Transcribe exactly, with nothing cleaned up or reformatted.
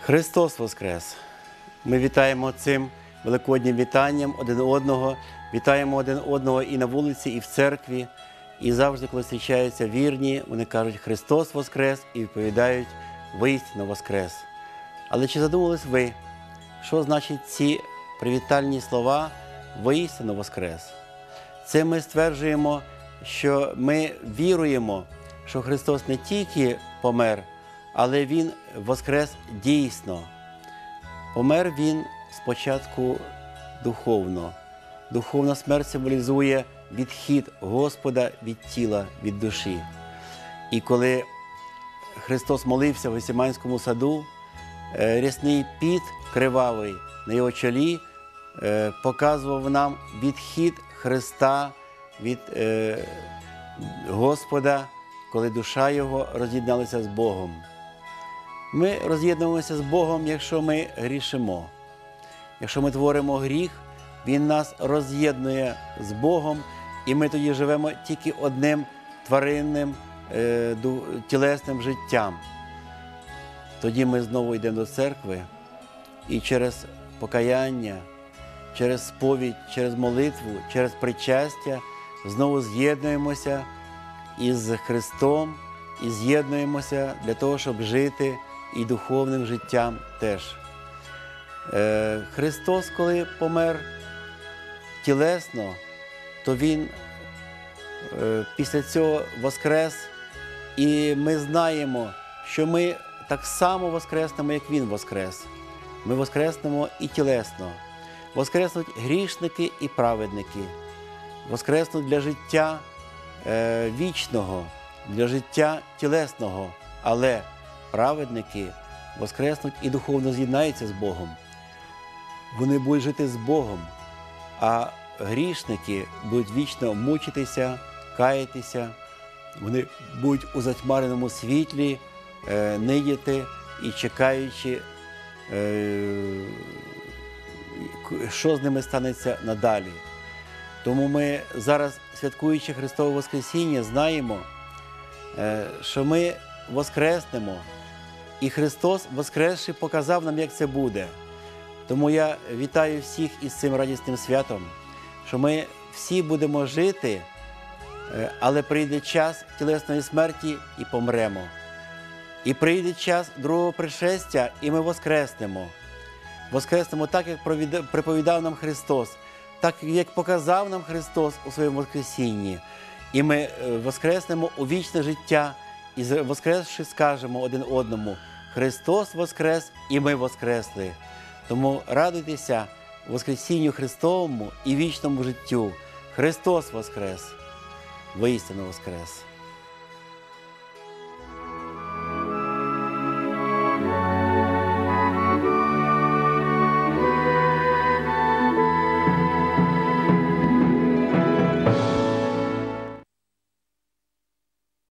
Христос Воскрес! Ми вітаємо цим великоднім вітанням один одного, вітаємо один одного і на вулиці, і в церкві. І завжди, коли зустрічаються вірні, вони кажуть «Христос Воскрес» і відповідають «Воістину Воскрес». Але чи задумались ви, що значить ці привітальні слова «Воістину Воскрес»? Це ми стверджуємо, що ми віруємо, що Христос не тільки помер, але Він воскрес дійсно. Помер Він спочатку духовно. Духовна смерть символізує відхід Господа від тіла, від душі. І коли Христос молився в Гефсиманському саду, рясний піт кривавий на його чолі показував нам відхід Христа від Господа, коли душа Його роз'єдналася з Богом. Ми роз'єднуємося з Богом, якщо ми грішимо. Якщо ми творимо гріх, Він нас роз'єднує з Богом, і ми тоді живемо тільки одним тваринним, тілесним життям. Тоді ми знову йдемо до церкви і через покаяння, через сповідь, через молитву, через причастя знову з'єднуємося із Христом і з'єднуємося для того, щоб жити і духовним життям теж. Христос, коли помер тілесно, то Він після цього воскрес, і ми знаємо, що ми так само воскреснемо, як Він воскрес. Ми воскреснемо і тілесно. Воскреснуть грішники і праведники. Воскреснуть для життя е, вічного, для життя тілесного. Але праведники воскреснуть і духовно з'єднаються з Богом. Вони будуть жити з Богом, а грішники будуть вічно мучитися, каятися, вони будуть у затьмареному світлі е, нидіти і чекаючи, е, що з ними станеться надалі. Тому ми зараз, святкуючи Христове Воскресіння, знаємо, е, що ми воскреснемо, і Христос, воскресши, показав нам, як це буде. Тому я вітаю всіх із цим радісним святом, що ми всі будемо жити, але прийде час тілесної смерті і помремо. І прийде час другого пришестя, і ми воскреснемо. Воскреснемо так, як приповідав нам Христос, так, як показав нам Христос у своєму Воскресінні. І ми воскреснемо у вічне життя, і воскресши скажемо один одному «Христос воскрес, і ми воскресли». Тому радуйтеся Воскресінню Христовому і вічному життю. Христос воскрес! Воістину воскрес!